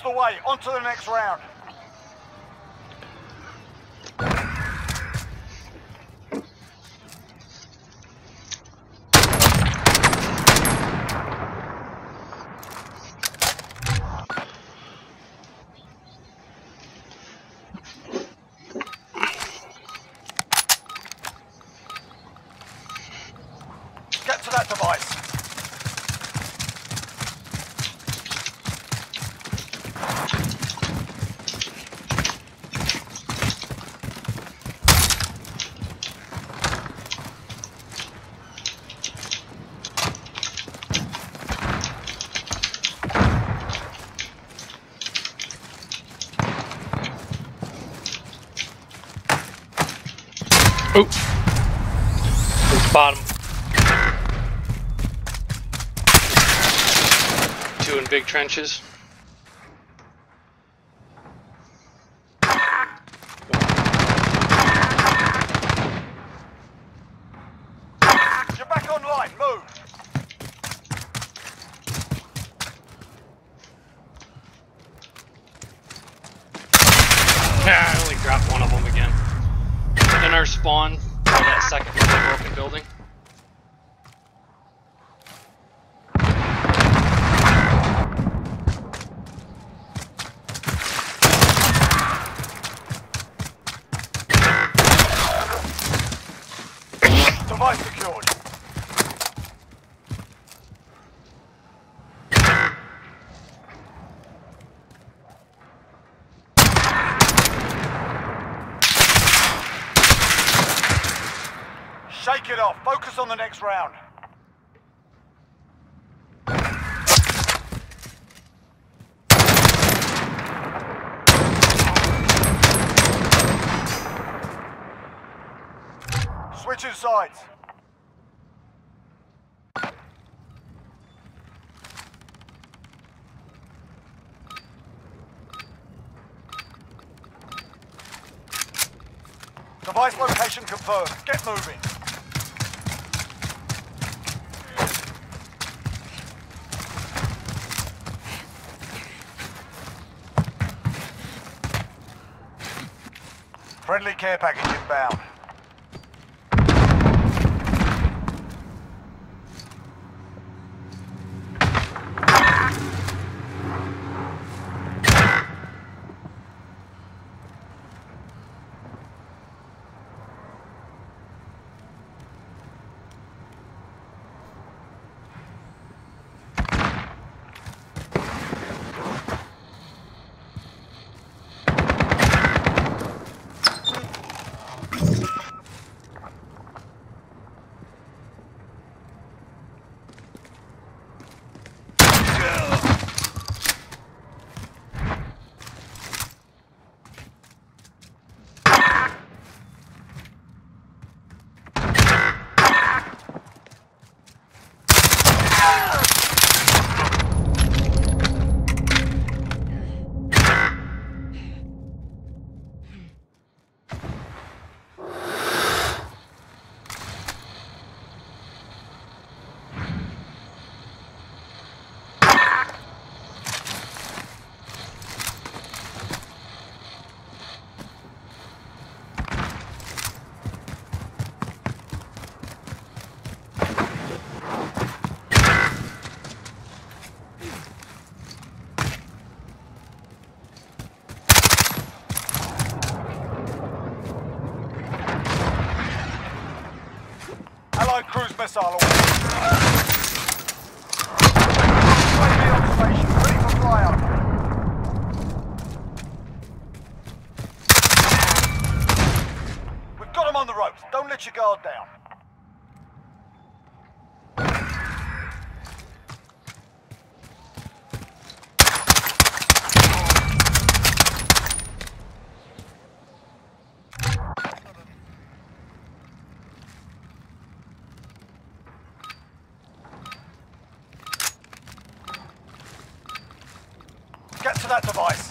the way. On to the next round. Get to that device. Oop. It's bottom. Two in big trenches. You're back online. Move. I only dropped one of them again. In our spawn, or that second broken building. Device secured. Shake it off. Focus on the next round. Switching sides. Device location confirmed. Get moving. Friendly care package inbound. Allied cruise missile away. UAV on station, ready for flyout. We've got them on the ropes. Don't let your guard down. Get to that device.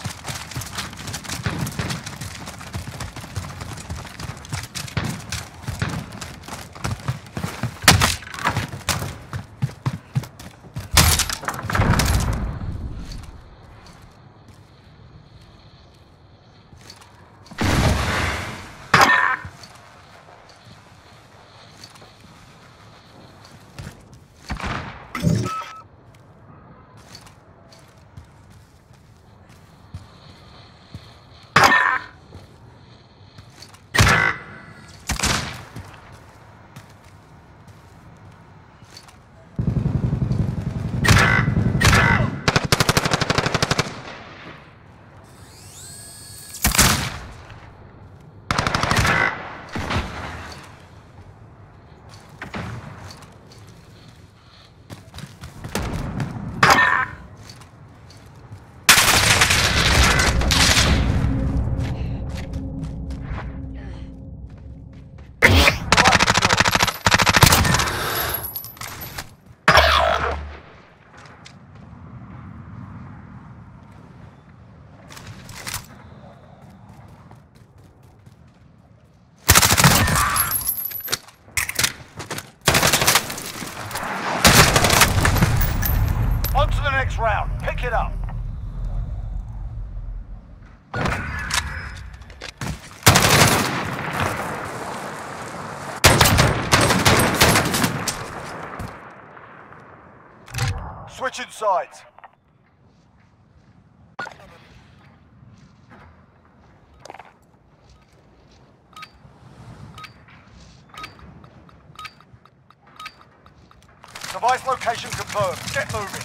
Switching sides. Device location confirmed. Get moving.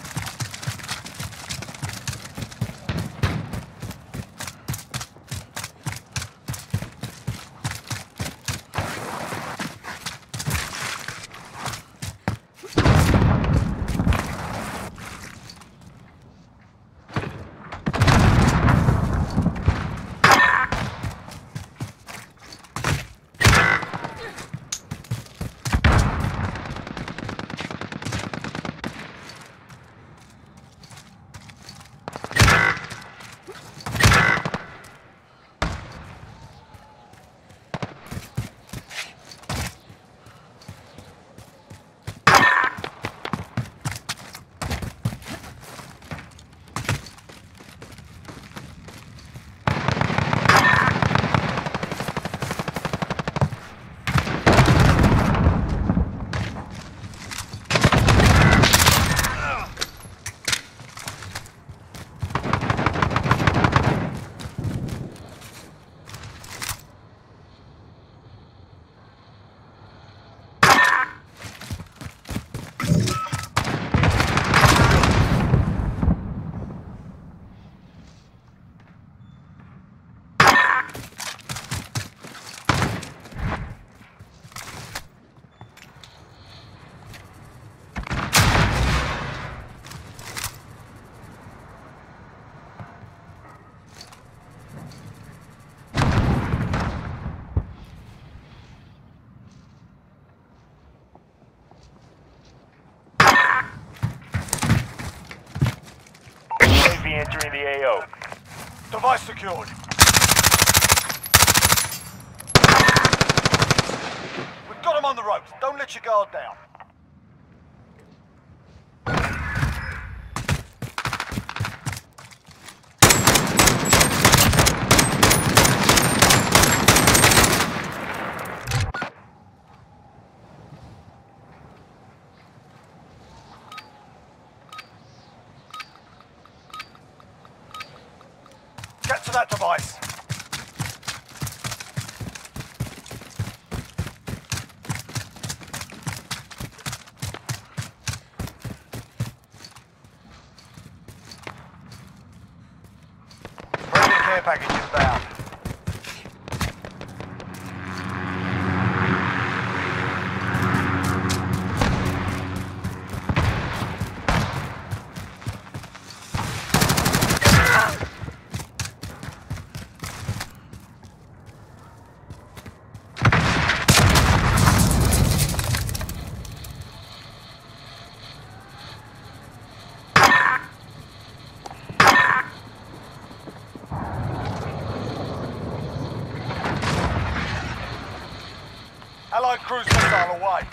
Entering the AO. Device secured. We've got them on the ropes. Don't let your guard down. Get to that device. Friendly care package inbound. Allied cruise missile away.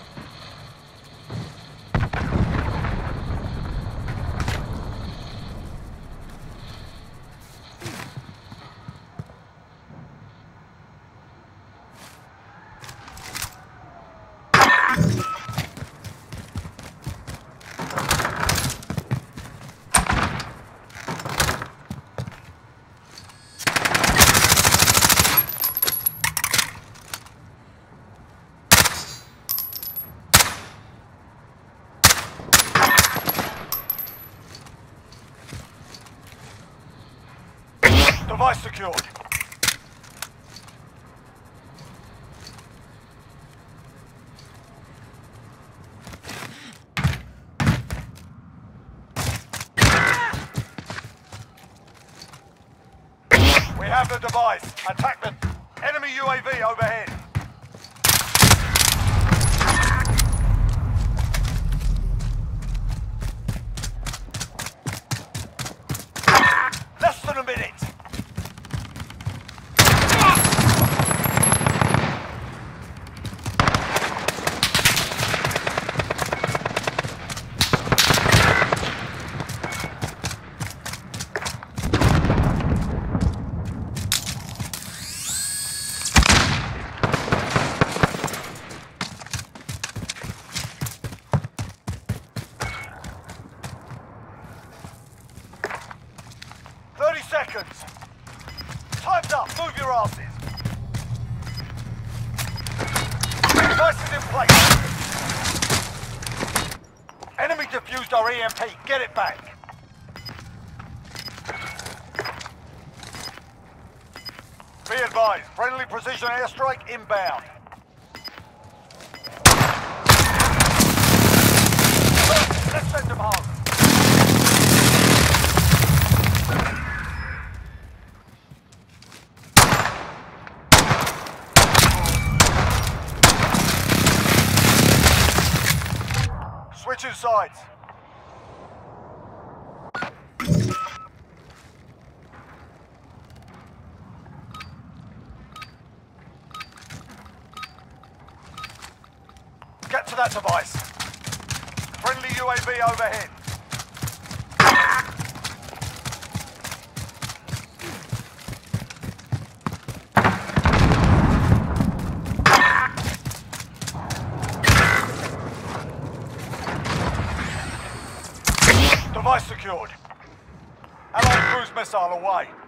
Device secured. We have the device. Attack the enemy UAV overhead. Less than a minute. in place. Enemy defused our EMP. Get it back. Be advised, friendly precision airstrike inbound. Let's send them home. Switching sides. Get to that device. Friendly UAV overhead. Device secured. Allied cruise missile away.